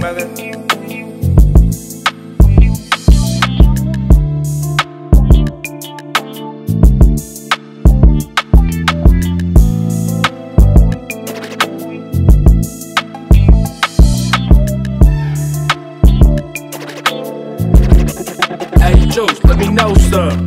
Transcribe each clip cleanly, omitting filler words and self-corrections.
brother. Hey Juce, let me know some.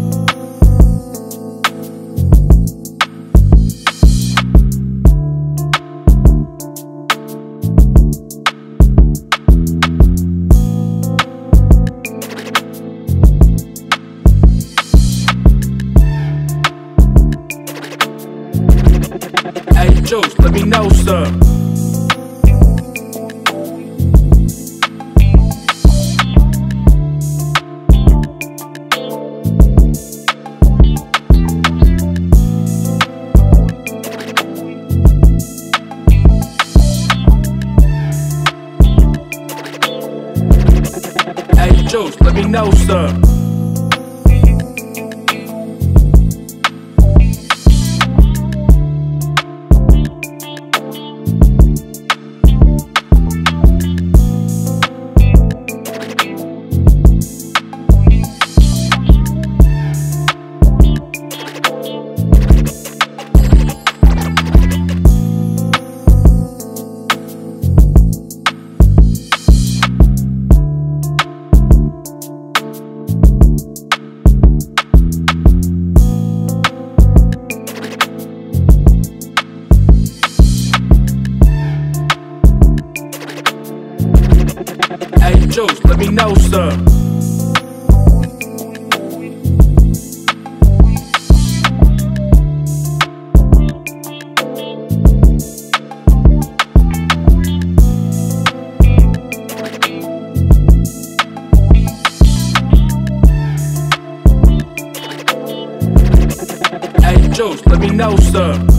Hey Juce, let me know some. Hey Juce, let me know some. Hey Juce, let me know some. Hey Juce, let me know some.